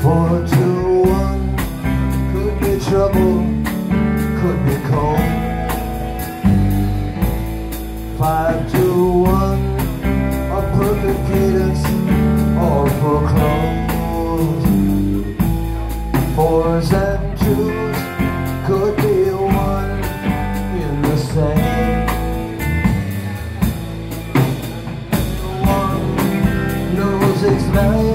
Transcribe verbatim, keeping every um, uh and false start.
Four to one could be trouble, could be cold. Five to one, a perfect cadence, all for clothes. Fours and twos could be one in the same. One knows its value.